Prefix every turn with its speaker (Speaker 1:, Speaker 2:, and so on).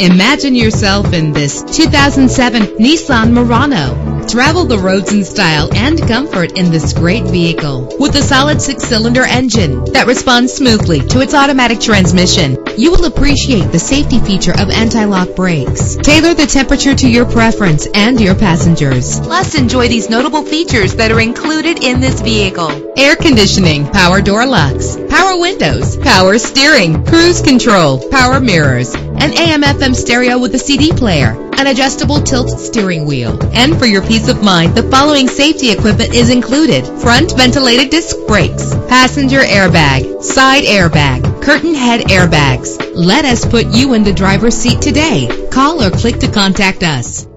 Speaker 1: Imagine yourself in this 2007 Nissan Murano. Travel the roads in style and comfort in this great vehicle. With a solid 6-cylinder engine that responds smoothly to its automatic transmission, you will appreciate the safety feature of anti-lock brakes. Tailor the temperature to your preference and your passengers. Plus, enjoy these notable features that are included in this vehicle: air conditioning, power door locks, power windows, power steering, cruise control, power mirrors, an AM/FM stereo with a CD player, an adjustable tilt steering wheel. And for your peace of mind, the following safety equipment is included: front ventilated disc brakes, passenger airbag, side airbag, curtain head airbags. Let us put you in the driver's seat today. Call or click to contact us.